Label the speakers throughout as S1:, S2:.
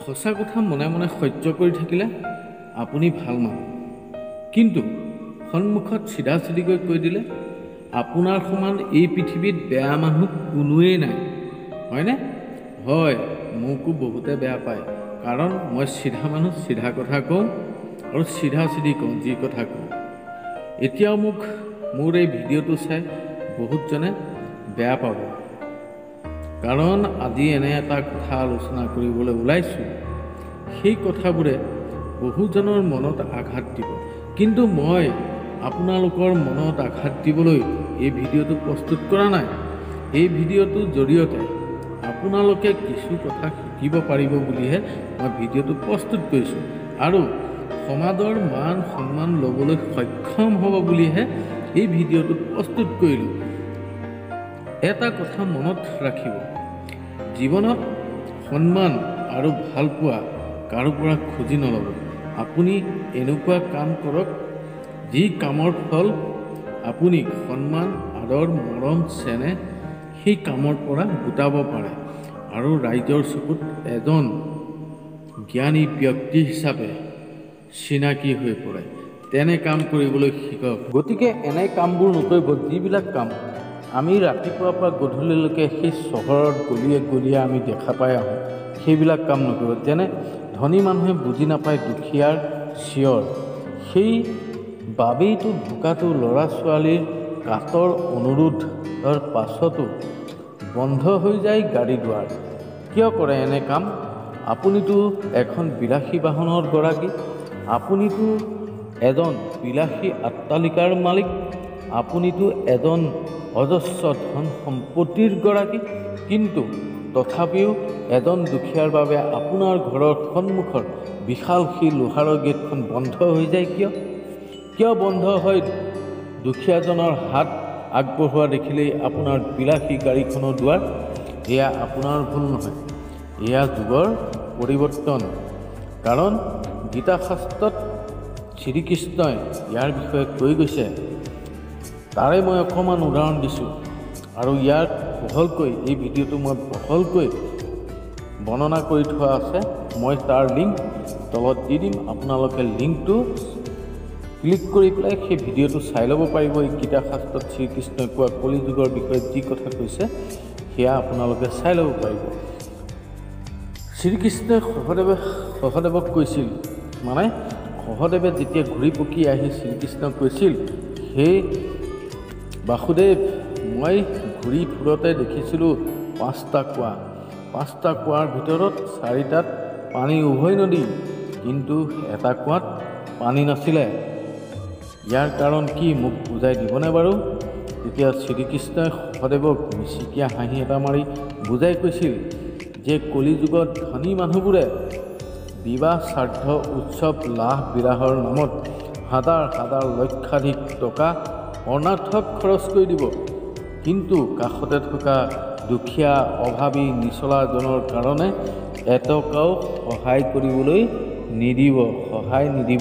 S1: সঁচা কথা মনে মনে সহ্য কৰি থাকিলে আপুনি ভাল মানুহ, কিন্তু সন্মুখত চিধাচিধিকৈ কৈ দিলে আপোনাৰ সমান এই পৃথিৱীত বেয়া মানুহ কোনোৱেই নাই, হয়নে? হয়, মোকো বহুতে বেয়া পায়, কাৰণ মই চিধা মানুহ, চিধা কথা কওঁ আৰু চিধাচিধি কওঁ যি কথা কওঁ। এতিয়াও মোৰ এই ভিডিঅ'টো চাই বহুতজনে বেয়া পাব, কাৰণ আজি এনে এটা কথা আলোচনা কৰিবলৈ ওলাইছোঁ, সেই কথাবোৰে বহুজনৰ মনত আঘাত দিব। কিন্তু মই আপোনালোকৰ মনত আঘাত দিবলৈ এই ভিডিঅ'টো প্ৰস্তুত কৰা নাই। এই ভিডিঅ'টোৰ জৰিয়তে আপোনালোকে কিছু কথা শিকিব পাৰিব বুলিহে মই ভিডিঅ'টো প্ৰস্তুত কৰিছোঁ, আৰু সমাজৰ মান সন্মান ল'বলৈ সক্ষম হ'ব বুলিহে এই ভিডিঅ'টো প্ৰস্তুত কৰিলোঁ। এটা কথা মনত ৰাখিব, জীৱনত সন্মান আৰু ভালপোৱা কাৰো পৰা খুজি নল'ব। আপুনি এনেকুৱা কাম কৰক যি কামৰ ফল আপুনি সন্মান, আদৰ, মৰম, চেনেহ সেই কামৰ পৰা গোটাব পাৰে আৰু ৰাইজৰ চকুত এজন জ্ঞানী ব্যক্তি হিচাপে চিনাকি হৈ পৰে। তেনে কাম কৰিবলৈ শিকক। গতিকে এনে কামবোৰ নকৰিব যিবিলাক কাম আমি ৰাতিপুৱাৰ পৰা গধূলিলৈকে সেই চহৰত গলিয়ে গলিয়ে আমি দেখা পাই আহোঁ, সেইবিলাক কাম নকৰিব। যেনে ধনী মানুহে বুজি নাপায় দুখীয়াৰ চিঞৰ, সেই বাবেইতো ঢুকাটো ল'ৰা ছোৱালীৰ কাতৰ অনুৰোধৰ পাছতো বন্ধ হৈ যায় গাড়ী দুৱাৰ। কিয় কৰে এনে কাম? আপুনিতো এখন বিলাসী বাহনৰ গৰাকী, আপুনিতো এজন বিলাসী অট্টালিকাৰ মালিক, আপুনিতো এজন অজস্ৰ ধন সম্পত্তিৰ গৰাকী, কিন্তু তথাপিও এজন দুখীয়াৰ বাবে আপোনাৰ ঘৰৰ সন্মুখৰ বিশাল সেই লোহাৰৰ গেটখন বন্ধ হৈ যায়। কিয় বন্ধ হয়? দুখীয়াজনৰ হাত আগবঢ়োৱা দেখিলেই আপোনাৰ বিলাসী গাড়ীখনৰ দুৱাৰ। এয়া আপোনাৰ ভুল নহয়, এয়া যুগৰ পৰিৱৰ্তন। কাৰণ গীতা শাস্ত্ৰত শ্ৰীকৃষ্ণই ইয়াৰ বিষয়ে কৈ গৈছে। তাৰে মই অকণমান উদাহৰণ দিছোঁ, আৰু ইয়াত বহলকৈ এই ভিডিঅ'টো মই বহলকৈ বৰ্ণনা কৰি থোৱা আছে। মই তাৰ লিংক তলত দি দিম, আপোনালোকে লিংকটো ক্লিক কৰি পেলাই সেই ভিডিঅ'টো চাই ল'ব পাৰিব। এই গীতা শাস্ত্ৰত শ্ৰীকৃষ্ণই কোৱা কলি যুগৰ বিষয়ে যি কথা কৈছে সেয়া আপোনালোকে চাই ল'ব পাৰিব। শ্ৰীকৃষ্ণই সহদেৱক কৈছিল, মানে সহদেৱে যেতিয়া ঘূৰি পকি আহি শ্ৰীকৃষ্ণক কৈছিল, সেই বাসুদেৱ, মই ঘূৰি ফুৰোঁতে দেখিছিলোঁ 5টা কুঁৱা, 5টা কুঁৱাৰ ভিতৰত 4টাত পানী উভৈ নদী, কিন্তু এটা কুঁৱাত পানী নাছিলে। ইয়াৰ কাৰণ কি মোক বুজাই দিবনে বাৰু? তেতিয়া শ্ৰীকৃষ্ণই সহদেৱক মিচিকীয়া হাঁহি এটা মাৰি বুজাই কৈছিল যে কলি যুগত ধনী মানুহবোৰে বিবাহ, শ্ৰাদ্ধ, উৎসৱ, লাভ বিলাহৰ নামত হাজাৰ হাজাৰ লক্ষাধিক টকা অনাৰ্থক খৰচ কৰি দিব, কিন্তু কাষতে থকা দুখীয়া অভাৱী নিচলাজনৰ কাৰণে এটকাও সহায় কৰিবলৈ নিদিব, সহায় নিদিব।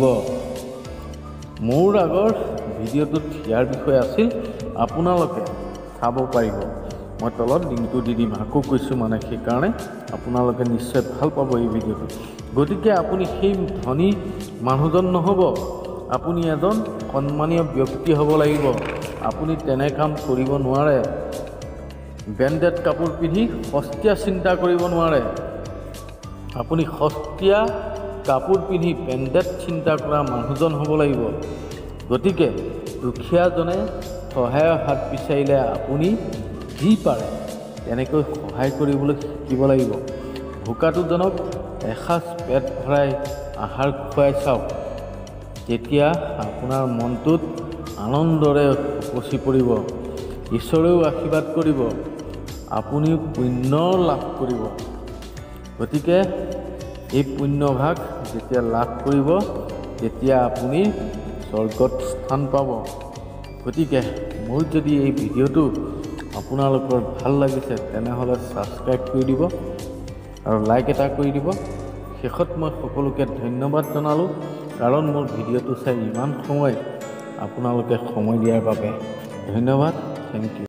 S1: মোৰ আগৰ ভিডিঅ'টোত ইয়াৰ বিষয়ে আছিল, আপোনালোকে চাব পাৰিব। মই তলত লিংকটো দি দিম, আকৌ কৈছোঁ মানে সেইকাৰণে আপোনালোকে নিশ্চয় ভাল পাব এই ভিডিঅ'টো। গতিকে আপুনি সেই ধনী মানুহজন নহ'ব, আপুনি এজন সন্মানীয় ব্যক্তি হ'ব লাগিব। আপুনি তেনে কাম কৰিব নোৱাৰে। ব্ৰেণ্ডেড কাপোৰ পিন্ধি সস্তীয়া চিন্তা কৰিব নোৱাৰে। আপুনি সস্তীয়া কাপোৰ পিন্ধি ব্ৰেণ্ডেড চিন্তা কৰা মানুহজন হ'ব লাগিব। গতিকে দুখীয়াজনে সহায়ৰ হাত বিচাৰিলে আপুনি যি পাৰে তেনেকৈ সহায় কৰিবলৈ শিকিব লাগিব। ভোকাটোজনক এসাঁজ পেট ভৰাই আহাৰ খুৱাই চাওক, তেতিয়া আপোনাৰ মনটোত আনন্দৰে উপচি পৰিব, ঈশ্বৰেও আশীৰ্বাদ কৰিব, আপুনিও পুণ্য লাভ কৰিব। গতিকে এই পুণ্যভাগ যেতিয়া লাভ কৰিব, তেতিয়া আপুনি স্বৰ্গত স্থান পাব। গতিকে মোৰ যদি এই ভিডিঅ'টো আপোনালোকৰ ভাল লাগিছে তেনেহ'লে ছাবস্ক্ৰাইব কৰি দিব আৰু লাইক এটা কৰি দিব। শেষত মই সকলোকে ধন্যবাদ জনালোঁ, কাৰণ মোৰ ভিডিঅ'টো চাই ইমান সময় আপোনালোকে সময় দিয়াৰ বাবে ধন্যবাদ। Thank U.